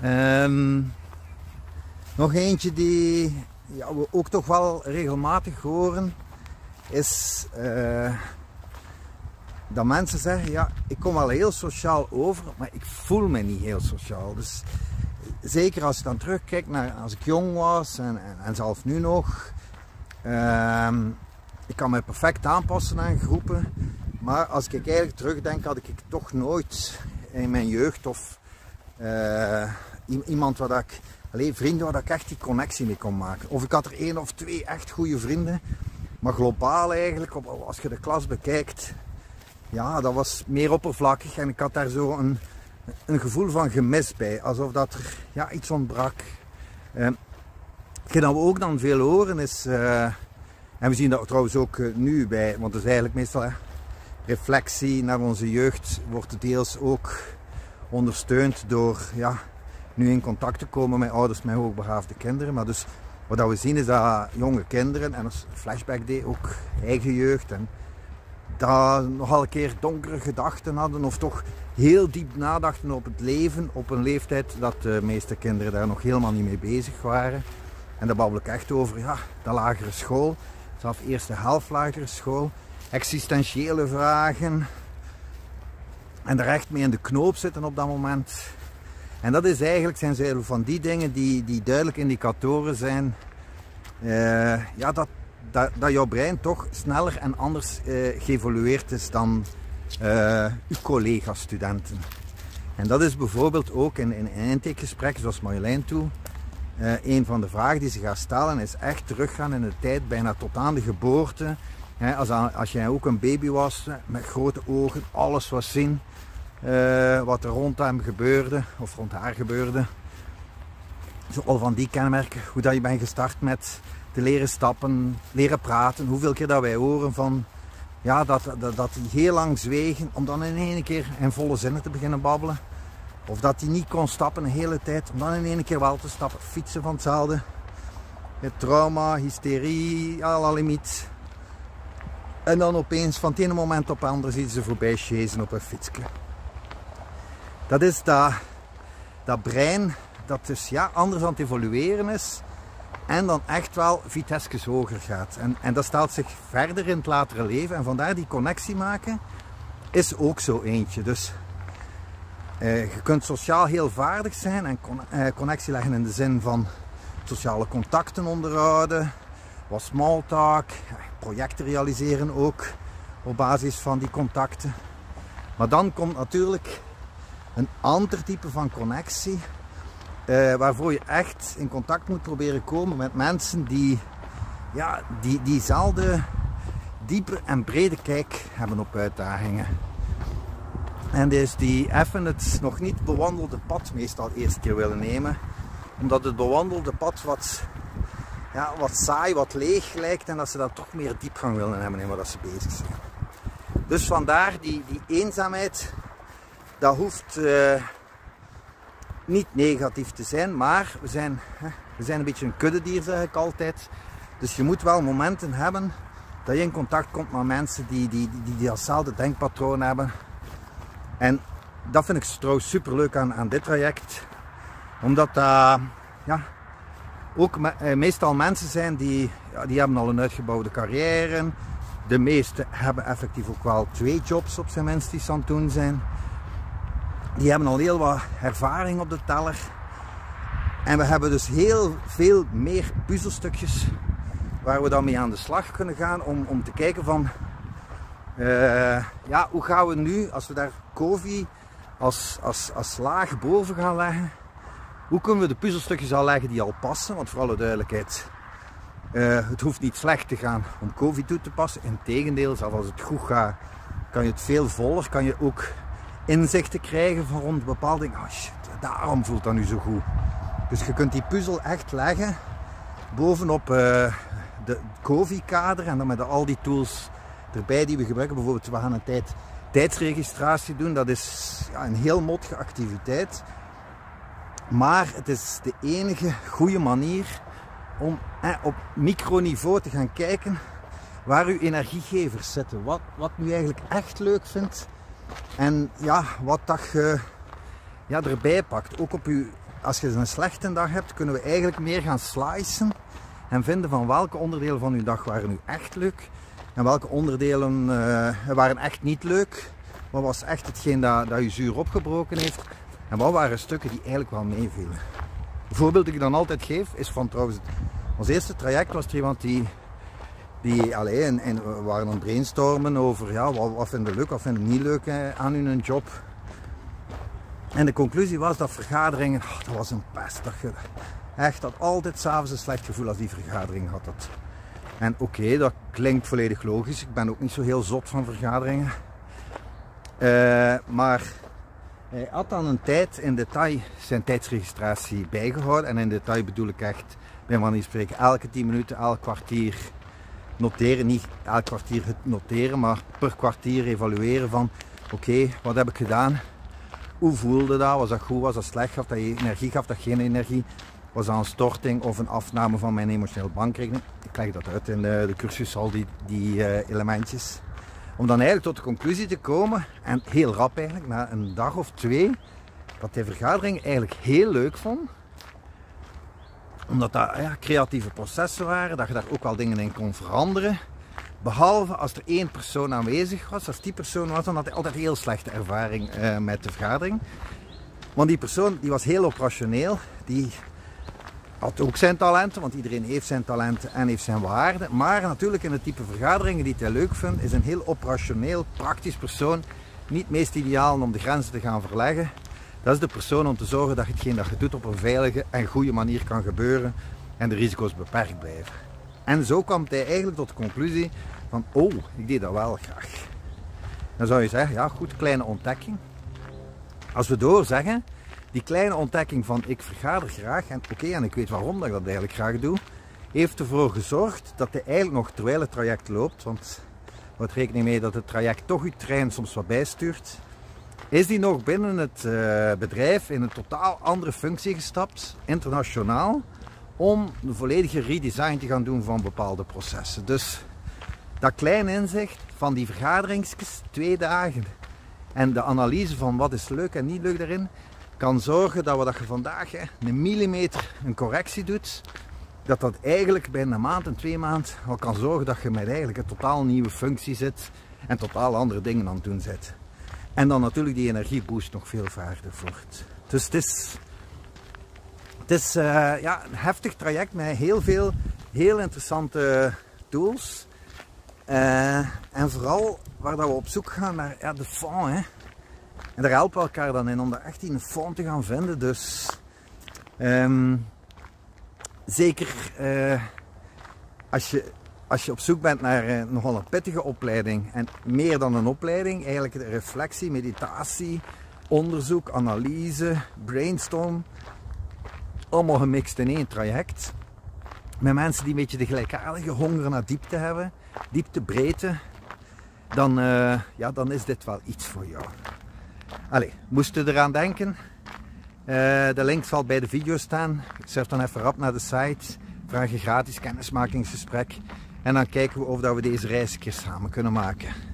Nog eentje die we ook toch wel regelmatig horen, is dat mensen zeggen, ja, ik kom wel heel sociaal over, maar ik voel me niet heel sociaal. Dus zeker als je dan terugkijkt naar als ik jong was en zelfs nu nog. Ik kan me perfect aanpassen aan groepen, maar als ik eigenlijk terugdenk, had ik toch nooit in mijn jeugd of iemand waar vrienden waar ik echt die connectie mee kon maken. Of ik had er 1 of 2 echt goede vrienden, maar globaal eigenlijk, als je de klas bekijkt, ja, dat was meer oppervlakkig en ik had daar zo een gevoel van gemis bij, alsof dat er iets ontbrak. Hetgeen dat we ook dan veel horen is, en we zien dat trouwens ook nu bij, want het is eigenlijk meestal reflectie naar onze jeugd, wordt deels ook ondersteund door nu in contact te komen met ouders met hoogbegaafde kinderen. Maar dus wat we zien is dat jonge kinderen, en als Flashback deed ook eigen jeugd, en dat nogal een keer donkere gedachten hadden of toch heel diep nadachten op het leven op een leeftijd dat de meeste kinderen daar nog helemaal niet mee bezig waren. En daar babbel ik echt over de lagere school, zelfs eerste helft lagere school, existentiële vragen en er echt mee in de knoop zitten op dat moment. En dat is eigenlijk, zijn ze van die dingen die duidelijk indicatoren zijn dat jouw brein toch sneller en anders geëvolueerd is dan uw collega-studenten. En dat is bijvoorbeeld ook in intakegesprekken zoals Marjolein toe. Een van de vragen die ze gaat stellen is echt teruggaan in de tijd, bijna tot aan de geboorte. Als jij ook een baby was, met grote ogen, alles was zien. Wat er rond hem gebeurde, of rond haar gebeurde. Zo al van die kenmerken, hoe dat je bent gestart met te leren stappen, leren praten. Hoeveel keer dat wij horen van dat die heel lang zwegen om dan in één keer in volle zinnen te beginnen babbelen. Of dat die niet kon stappen een hele tijd om dan in één keer wel te stappen. Fietsen van hetzelfde. Het trauma, hysterie, à la limiet. En dan opeens van het ene moment op het andere zien ze voorbij chasen op een fietsje. Dat is dat brein dat dus anders aan het evolueren is en dan echt wel vitesses hoger gaat. En dat stelt zich verder in het latere leven en vandaar die connectie maken is ook zo eentje. Dus je kunt sociaal heel vaardig zijn en connectie leggen in de zin van sociale contacten onderhouden, wat small talk, projecten realiseren ook op basis van die contacten. Maar dan komt natuurlijk een ander type van connectie, waarvoor je echt in contact moet proberen komen met mensen die diezelfde diepe en brede kijk hebben op uitdagingen. En dus die even het nog niet bewandelde pad meestal eerst keer willen nemen, omdat het bewandelde pad wat saai, wat leeg lijkt en dat ze dan toch meer diepgang willen hebben in wat ze bezig zijn. Dus vandaar die eenzaamheid, dat hoeft niet negatief te zijn, maar we zijn een beetje een kuddedier, zeg ik altijd. Dus je moet wel momenten hebben dat je in contact komt met mensen die datzelfde denkpatroon hebben. En dat vind ik trouwens super leuk aan dit traject, omdat ook meestal mensen zijn die hebben al een uitgebouwde carrière. De meesten hebben effectief ook wel 2 jobs op zijn minst die ze aan het doen zijn. Die hebben al heel wat ervaring op de teller. En we hebben dus heel veel meer puzzelstukjes waar we dan mee aan de slag kunnen gaan om te kijken van hoe gaan we nu, als we daar COVID als laag boven gaan leggen, hoe kunnen we de puzzelstukjes al leggen die al passen, want voor alle duidelijkheid, het hoeft niet slecht te gaan om COVID toe te passen. Integendeel, zelfs als het goed gaat, kan je het veel voller, kan je ook inzichten krijgen van rond bepaalde dingen. Oh shit, daarom voelt dat nu zo goed. Dus je kunt die puzzel echt leggen bovenop de COVID-kader en dan met al die tools erbij die we gebruiken. Bijvoorbeeld, we gaan een tijdsregistratie doen. Dat is een heel mottige activiteit. Maar het is de enige goede manier om op microniveau te gaan kijken waar uw energiegevers zitten. Wat u eigenlijk echt leuk vindt. En wat dat je erbij pakt. Ook op uw als je een slechte dag hebt, kunnen we eigenlijk meer gaan slicen en vinden van welke onderdelen van je dag waren nu echt leuk en welke onderdelen waren echt niet leuk. Wat was echt hetgeen dat je zuur opgebroken heeft en wat waren stukken die eigenlijk wel meevielen. Een voorbeeld dat ik dan altijd geef is van trouwens, ons eerste traject was er iemand die alleen en we waren aan het brainstormen over ja, wat vinden we leuk, wat vinden we niet leuk aan hun job. En de conclusie was dat vergaderingen, dat was een pest. Dat je echt had altijd 's avonds een slecht gevoel als die vergadering had. En oké, dat klinkt volledig logisch. Ik ben ook niet zo heel zot van vergaderingen. Maar hij had dan een tijd in detail zijn tijdsregistratie bijgehouden. En in detail bedoel ik echt, bij manier van spreken, elke 10 minuten, elk kwartier noteren. Niet elk kwartier het noteren, maar per kwartier evalueren van oké, wat heb ik gedaan? Hoe voelde dat? Was dat goed? Was dat slecht? Gaf dat je energie? Gaf dat geen energie? Was dat een storting of een afname van mijn emotionele bankrekening? Ik leg dat uit in de cursus, al die elementjes. Om dan eigenlijk tot de conclusie te komen, en heel rap eigenlijk, na een dag of 2, dat die vergadering eigenlijk heel leuk vond. Omdat dat creatieve processen waren, dat je daar ook wel dingen in kon veranderen. Behalve als er 1 persoon aanwezig was, als die persoon was, dan had hij altijd heel slechte ervaring met de vergadering. Want die persoon die was heel operationeel, die had ook zijn talenten, want iedereen heeft zijn talenten en heeft zijn waarden. Maar natuurlijk in het type vergaderingen die hij leuk vindt, is een heel operationeel, praktisch persoon niet het meest ideaal om de grenzen te gaan verleggen. Dat is de persoon om te zorgen dat hetgeen dat je doet op een veilige en goede manier kan gebeuren en de risico's beperkt blijven. En zo kwam hij eigenlijk tot de conclusie van, oh, ik deed dat wel graag. Dan zou je zeggen, ja goed, kleine ontdekking. Als we doorzeggen, die kleine ontdekking van ik vergader graag en oké, en ik weet waarom dat ik dat eigenlijk graag doe, heeft ervoor gezorgd dat hij eigenlijk nog terwijl het traject loopt, want houd rekening mee dat het traject toch uw trein soms wat bijstuurt, is die nog binnen het bedrijf in een totaal andere functie gestapt, internationaal, om een volledige redesign te gaan doen van bepaalde processen. Dus dat kleine inzicht van die vergaderingsjes, 2 dagen, en de analyse van wat is leuk en niet leuk daarin, kan zorgen dat je vandaag een millimeter een correctie doet, dat eigenlijk binnen een maand en 2 maanden al kan zorgen dat je met eigenlijk een totaal nieuwe functie zit en totaal andere dingen aan het doen zit. En dan natuurlijk die energieboost nog veel verder voort. Dus het is ja, een heftig traject met heel veel heel interessante tools. En vooral waar dat we op zoek gaan naar de fond. Hè. En daar helpen we elkaar dan in om daar echt in een fond te gaan vinden. Dus zeker als je op zoek bent naar nogal een pittige opleiding en meer dan een opleiding, eigenlijk de reflectie, meditatie, onderzoek, analyse, brainstorm, allemaal gemixt in 1 traject. Met mensen die een beetje de gelijkaardige honger naar diepte hebben, diepte, breedte, dan, ja, dan is dit wel iets voor jou. Allee, moest je eraan denken? De link zal bij de video staan. Surf dan even rap naar de site, vraag je gratis kennismakingsgesprek en dan kijken we of dat we deze reis een keer samen kunnen maken.